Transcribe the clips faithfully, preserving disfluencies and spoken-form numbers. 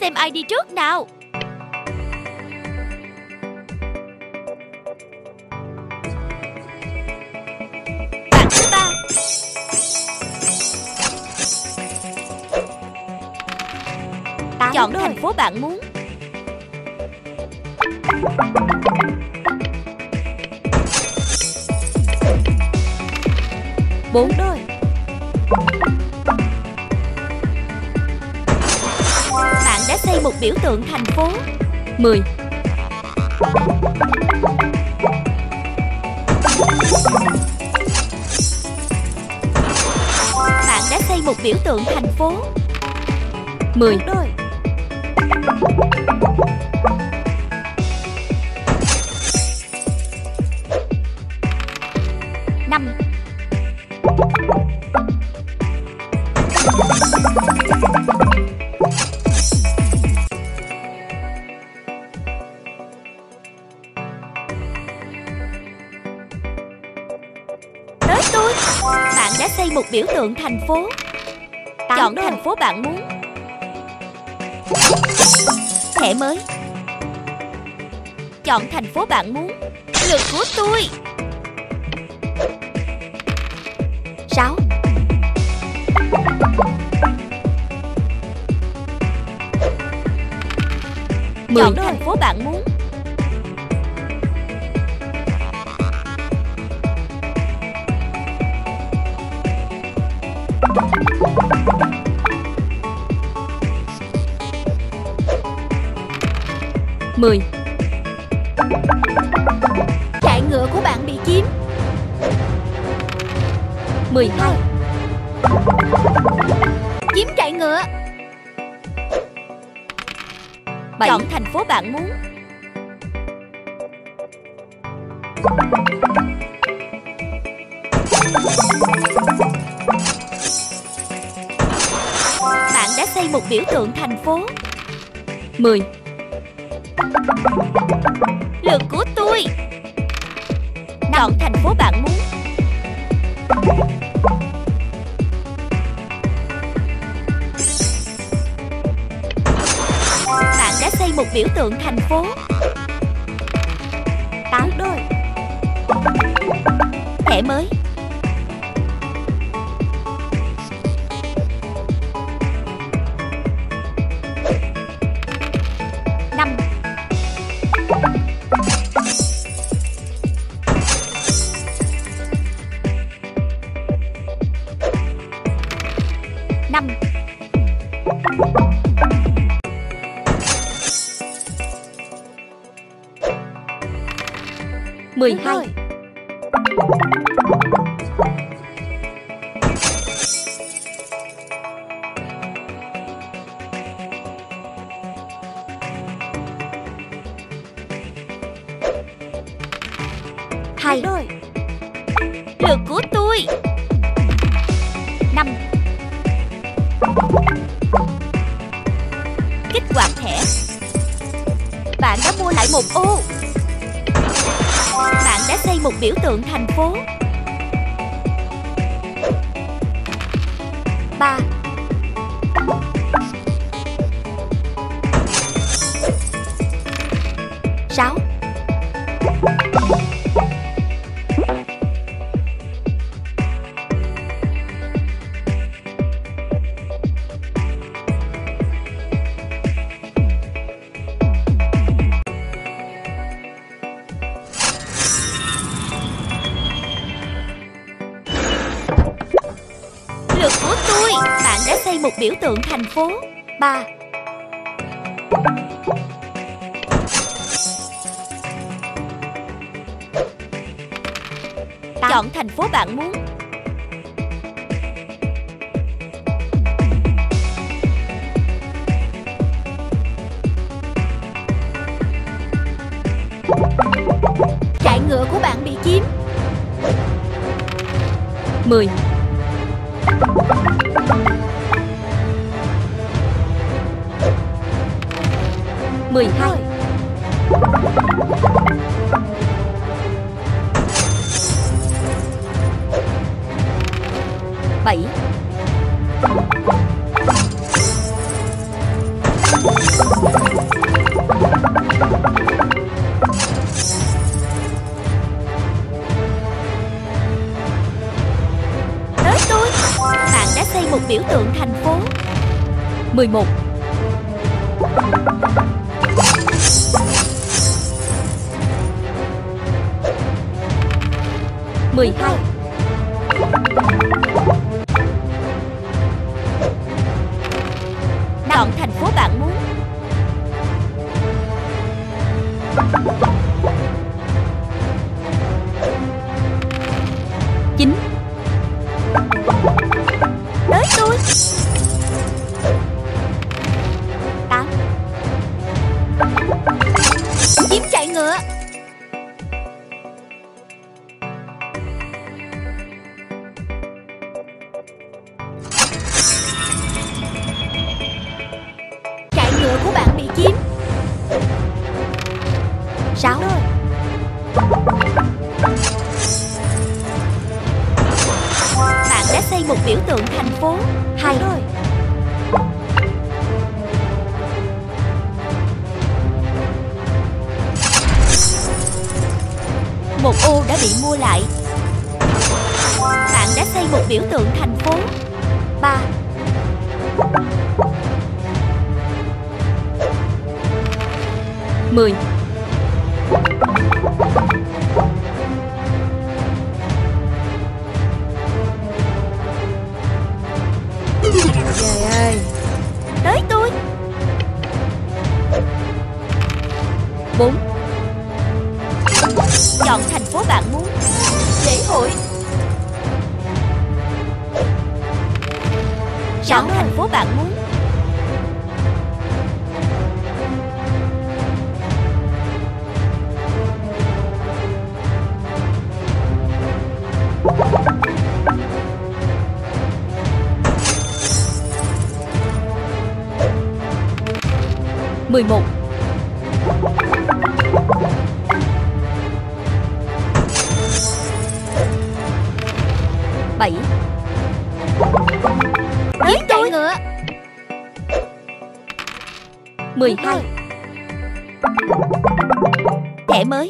xem ai đi trước nào. Bạn thứ ba. Chọn thành phố bạn muốn. Bốn đôi. Bạn đã xây một biểu tượng thành phố. Mười. Bạn đã xây một biểu tượng thành phố. Mười đôi. Năm. Tới tôi. Bạn đã xây một biểu tượng thành phố. Chọn thành phố bạn muốn. Thẻ mới. Chọn thành phố bạn muốn. Lượt của tôi. Sáu. Mười. Chọn thành phố bạn muốn. Mười. Chạy ngựa của bạn bị chiếm. Mười hai. Chiếm chạy ngựa. Bảy. Chọn thành phố bạn muốn. Bạn đã xây một biểu tượng thành phố. Mười. Lượt của tôi. Chọn thành phố bạn muốn. Bạn đã xây một biểu tượng thành phố. Tám đôi. Thẻ mới. Năm. Năm. Mười hai. Hai đôi. Lượt của tôi. Năm. Kích hoạt thẻ. Bạn đã mua lại một ô. Bạn đã xây một biểu tượng thành phố. Ba. Sáu. Lượt của tôi. Bạn đã xây một biểu tượng thành phố. Ba. Chọn thành phố bạn muốn. Chạy ngựa của bạn bị chiếm. Mười. Mười hai. Bảy. thành phố. Mười một. Mười hai. Chọn thành phố bạn muốn. Chín. Tới tôi. Tám. Chim chạy ngựa. Chạy ngựa của bạn bị chiếm. Sáu. Bạn đã xây một biểu tượng thành phố. Hai. Một ô đã bị mua lại. Bạn đã xây một biểu tượng thành phố. Ba. Mười. Trời ơi. Tới tôi. Bốn. Chọn thành phố bạn muốn. Lễ hội. Chọn thành phố bạn muốn. Mười một. Bảy. Tới tôi. Ngựa. Mười hai. Thẻ mới.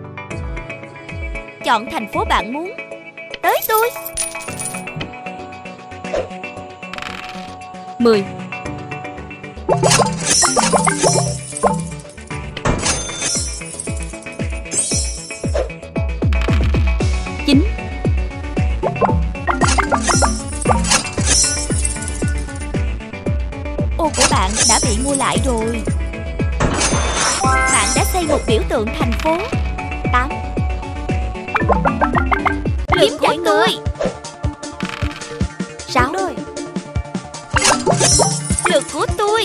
Chọn thành phố bạn muốn. Tới tôi. Mười. Chín. Ô của bạn đã bị mua lại rồi. Bạn đã xây một biểu tượng thành phố. Tám. Lượt chạy ngựa. Sáu. Lượt của tôi.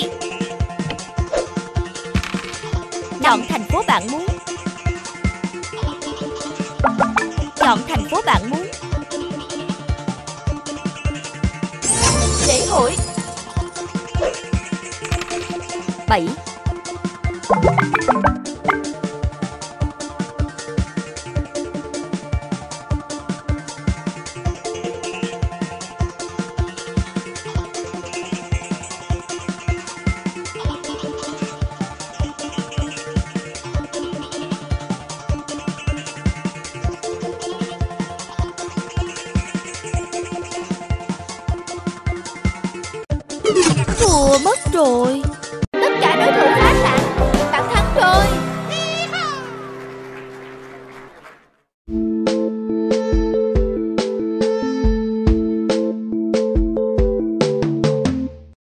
Chọn thành phố bạn muốn. Chọn thành phố bạn muốn. Lễ hội. Bảy. Thua mất rồi.